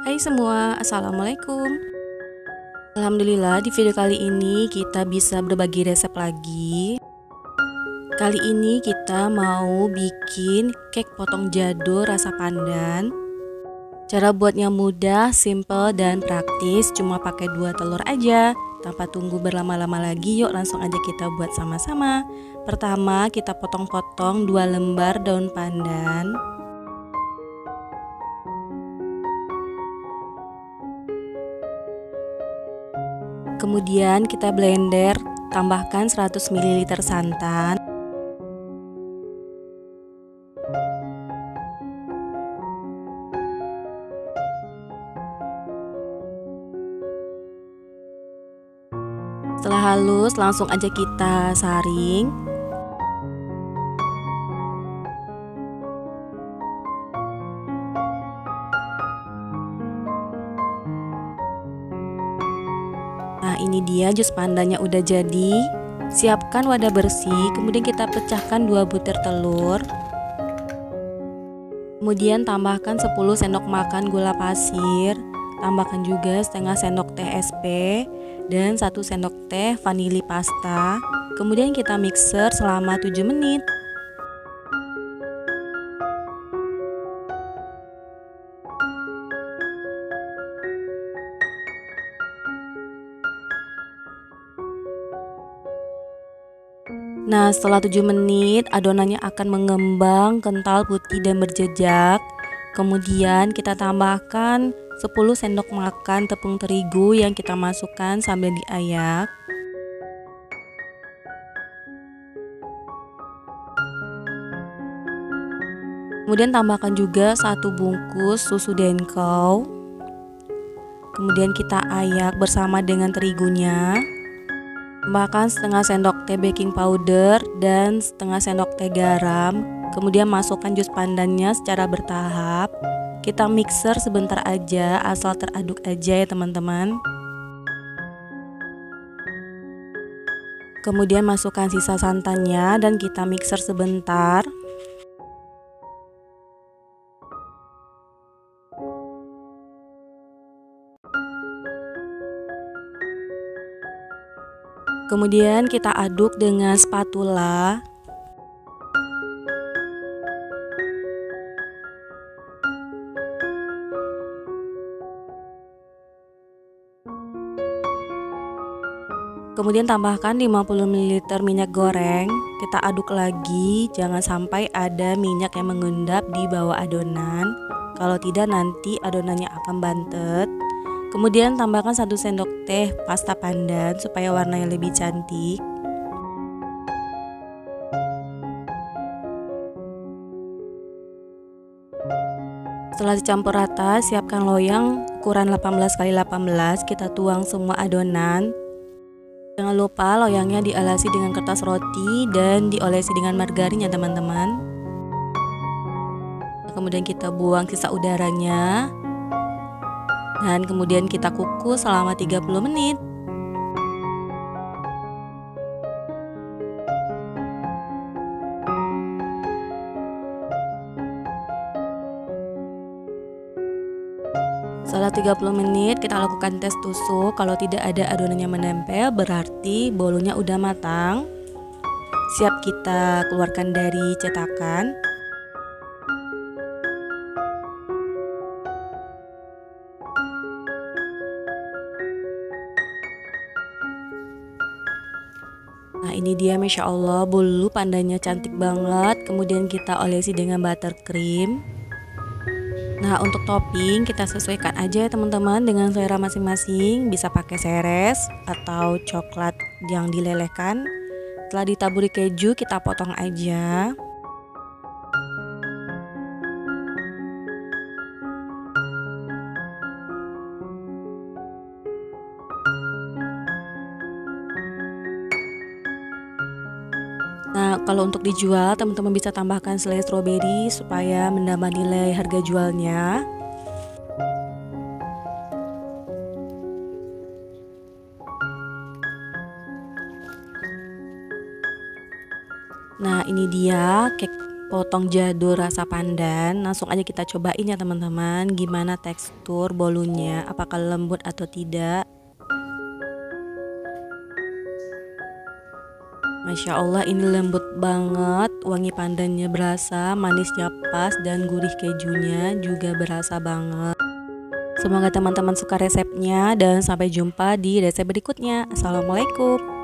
Hai semua, Assalamualaikum. Alhamdulillah di video kali ini kita bisa berbagi resep lagi. Kali ini kita mau bikin cake potong jadul rasa pandan. Cara buatnya mudah, simple, dan praktis, cuma pakai 2 telur aja. Tanpa tunggu berlama-lama lagi, yuk langsung aja kita buat sama-sama. Pertama kita potong-potong 2 lembar daun pandan. Kemudian kita blender, tambahkan 100 ml santan. Setelah halus, langsung aja kita saring. Nah, ini dia jus pandannya udah jadi. Siapkan wadah bersih, kemudian kita pecahkan 2 butir telur. Kemudian tambahkan 10 sendok makan gula pasir. Tambahkan juga setengah sendok teh SP dan 1 sendok teh vanili pasta. Kemudian kita mixer selama 7 menit. Nah, setelah 7 menit adonannya akan mengembang, kental, putih, dan berjejak. Kemudian kita tambahkan 10 sendok makan tepung terigu yang kita masukkan sambil diayak. Kemudian tambahkan juga 1 bungkus susu Denko. Kemudian kita ayak bersama dengan terigunya. Tambahkan setengah sendok teh baking powder dan setengah sendok teh garam. Kemudian masukkan jus pandannya secara bertahap. Kita mixer sebentar aja, asal teraduk aja ya teman-teman. Kemudian masukkan sisa santannya dan kita mixer sebentar. Kemudian kita aduk dengan spatula. Kemudian tambahkan 50 ml minyak goreng. Kita aduk lagi, jangan sampai ada minyak yang mengendap di bawah adonan. Kalau tidak nanti adonannya akan bantet. Kemudian tambahkan 1 sendok teh pasta pandan supaya warnanya lebih cantik. Setelah dicampur rata, siapkan loyang ukuran 18 x 18. Kita tuang semua adonan. Jangan lupa loyangnya dialasi dengan kertas roti dan diolesi dengan margarin ya teman-teman. Kemudian kita buang sisa udaranya. Dan kemudian kita kukus selama 30 menit. Setelah 30 menit kita lakukan tes tusuk. Kalau tidak ada adonannya menempel, berarti bolunya udah matang. Siap kita keluarkan dari cetakan. Nah, ini dia, Masya Allah, bolu pandannya cantik banget. Kemudian kita olesi dengan buttercream. Nah, untuk topping kita sesuaikan aja ya teman-teman dengan selera masing-masing. Bisa pakai seres atau coklat yang dilelehkan. Setelah ditaburi keju, kita potong aja. Nah, kalau untuk dijual, teman-teman bisa tambahkan selai stroberi supaya menambah nilai harga jualnya. Nah, ini dia cake potong jadul rasa pandan. Langsung aja kita cobain ya teman-teman, gimana tekstur bolunya, apakah lembut atau tidak. Masya Allah, ini lembut banget, wangi pandannya berasa, manisnya pas, dan gurih kejunya juga berasa banget. Semoga teman-teman suka resepnya dan sampai jumpa di resep berikutnya. Assalamualaikum.